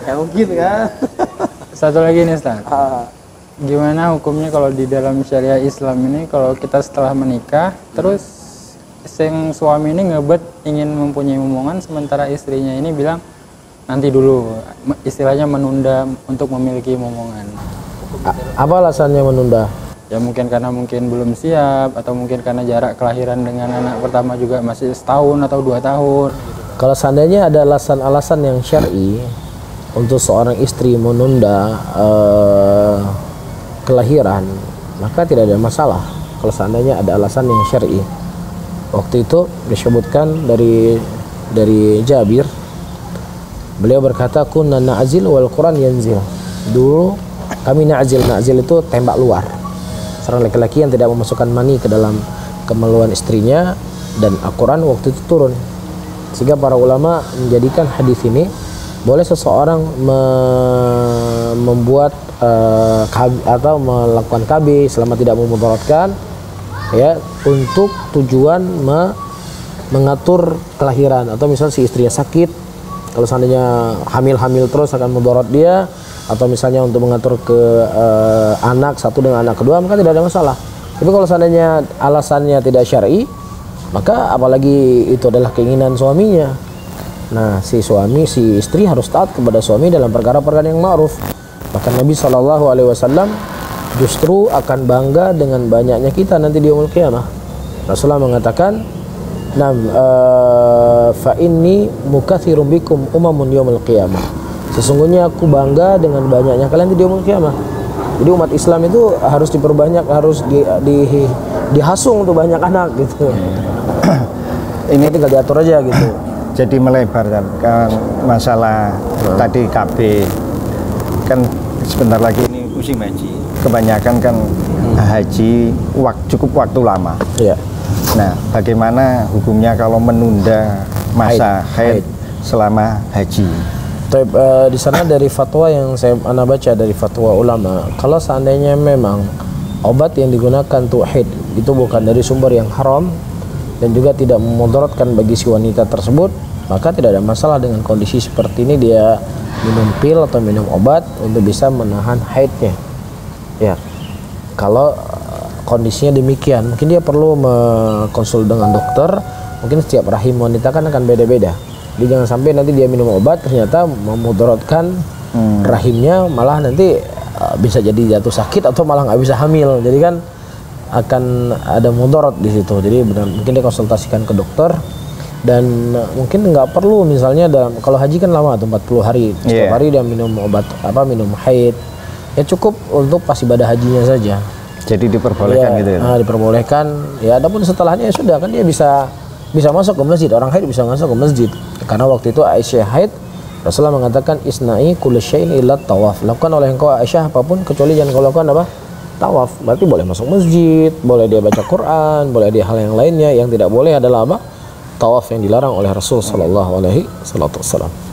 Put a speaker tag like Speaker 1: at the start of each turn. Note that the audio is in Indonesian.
Speaker 1: Ya mungkin kan.
Speaker 2: Satu lagi nih Ustaz. Gimana hukumnya kalau di dalam syariah Islam ini kalau kita setelah menikah terus sang suami ini ngebet ingin mempunyai momongan sementara istrinya ini bilang nanti dulu, istilahnya menunda untuk memiliki momongan.
Speaker 3: Apa alasannya menunda?
Speaker 2: Ya mungkin karena mungkin belum siap atau mungkin karena jarak kelahiran dengan anak pertama juga masih setahun atau 2 tahun.
Speaker 3: Kalau seandainya ada alasan-alasan yang syar'i untuk seorang istri menunda kelahiran, maka tidak ada masalah kalau seandainya ada alasan yang syar'i. Waktu itu disebutkan dari Jabir, beliau berkata, kunna na'zil wal Quran yanzil. Dulu kami na'zil itu tembak luar. Seorang laki-laki yang tidak memasukkan mani ke dalam kemaluan istrinya, dan Al-Quran waktu itu turun. Sehingga para ulama menjadikan hadis ini boleh seseorang membuat atau melakukan KB selama tidak memudaratkan, ya, untuk tujuan mengatur kelahiran. Atau misal si istrinya sakit, kalau seandainya hamil terus akan mudarat dia, atau misalnya untuk mengatur ke anak satu dengan anak kedua, maka tidak ada masalah. Tapi kalau seandainya alasannya tidak syar'i, maka apalagi itu adalah keinginan suaminya, nah si istri harus taat kepada suami dalam perkara-perkara yang ma'ruf. Maka Nabi SAW justru akan bangga dengan banyaknya kita nanti di yaumul qiyamah. Rasulullah mengatakan, fa inni mukatsirum bikum umamun yaumul qiyamah. Sesungguhnya aku bangga dengan banyaknya kalian di yaumul qiyamah. Jadi umat Islam itu harus diperbanyak, harus dihasung untuk banyak anak gitu. Ini tinggal diatur aja gitu.
Speaker 4: Jadi melebar kan masalah tadi KB kan sebentar lagi ini musim haji. Kebanyakan kan haji cukup waktu lama.
Speaker 3: Iya.
Speaker 4: Nah, bagaimana hukumnya kalau menunda masa haid selama haji?
Speaker 3: Di sana dari fatwa yang ana baca dari fatwa ulama, kalau seandainya memang obat yang digunakan untuk haid itu bukan dari sumber yang haram dan juga tidak memudaratkan bagi si wanita tersebut, maka tidak ada masalah dengan kondisi seperti ini dia minum pil atau minum obat untuk bisa menahan haidnya. Ya, kalau kondisinya demikian, mungkin dia perlu konsul dengan dokter. Mungkin setiap rahim wanita kan akan beda-beda. Jadi jangan sampai nanti dia minum obat ternyata memudaratkan rahimnya, malah nanti bisa jadi jatuh sakit atau malah nggak bisa hamil. Jadi kan akan ada mudarat di situ. Jadi benar, mungkin dia konsultasikan ke dokter. Dan mungkin nggak perlu misalnya kalau haji kan lama tuh 40 hari. Setiap hari dia minum obat minum haid. Ya cukup untuk pas ibadah hajinya saja.
Speaker 4: Jadi diperbolehkan gitu ya.
Speaker 3: Nah, diperbolehkan. Ya adapun setelahnya ya sudah, kan dia bisa masuk ke masjid. Orang haid bisa masuk ke masjid. Karena waktu itu Aisyah haid, Rasulullah mengatakan isna'i kulli syai'in illa tawaf. Lakukan oleh engkau Aisyah apapun kecuali jangan kau lakukan apa? Tawaf. Berarti boleh masuk masjid, boleh dia baca Quran, boleh dia hal yang lainnya. Yang tidak boleh adalah apa? Tawaf yang dilarang oleh Rasul sallallahu alaihi wasallam.